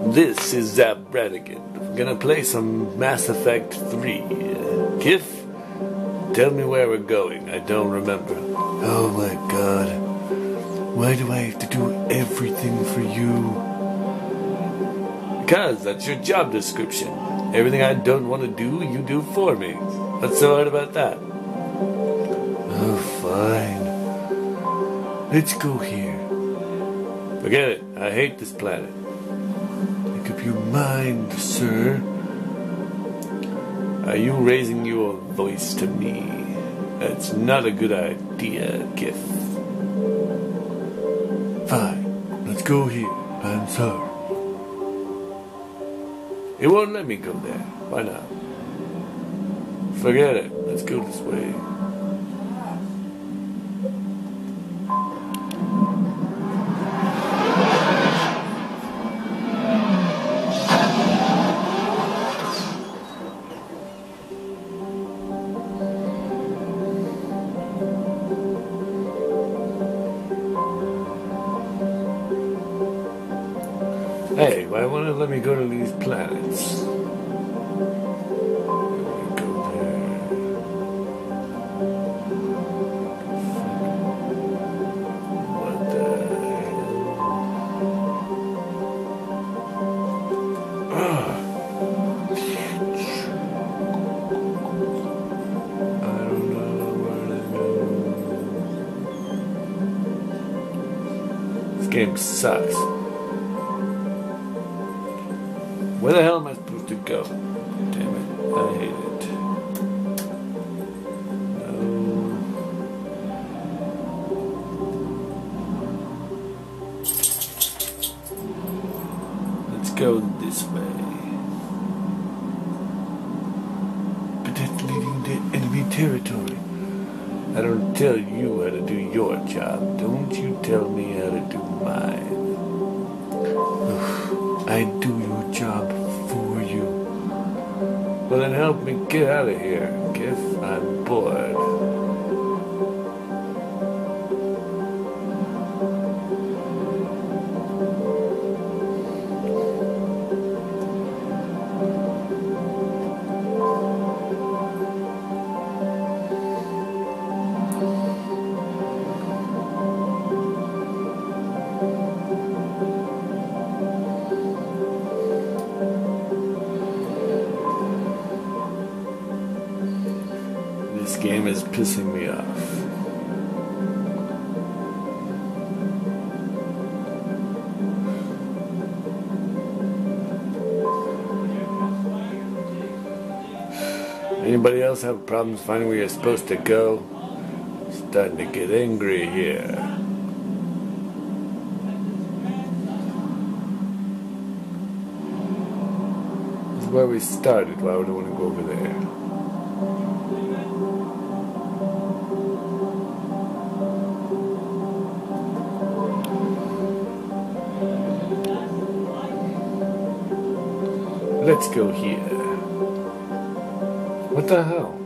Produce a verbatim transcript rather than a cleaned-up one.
This is Zap Brannigan. We're gonna play some Mass Effect three. Uh, Kif, tell me where we're going. I don't remember. Oh my god. Why do I have to do everything for you? Because that's your job description. Everything I don't want to do, you do for me. What's so hard about that? Oh, fine. Let's go here. Forget it. I hate this planet. Make up your mind, sir. Are you raising your voice to me? That's not a good idea, Kif. Fine. Let's go here. I'm sorry. It won't let me go there. Why not? Forget it. Let's go this way. Hey, why won't it let me go to these planets? Let me go there. What the hell? Ah. I don't know where to go. This game sucks. Where the hell am I supposed to go? Damn it, I hate it. No. Let's go this way. But that's leading to enemy territory. I don't tell you how to do your job. Don't you tell me how to do mine. I do your job for you. Well, then help me get out of here, Kif. I'm bored. This game is pissing me off. Anybody else have problems finding where you're supposed to go? I'm starting to get angry here. This is where we started. Why would I want to go over there? Let's go here. What the hell?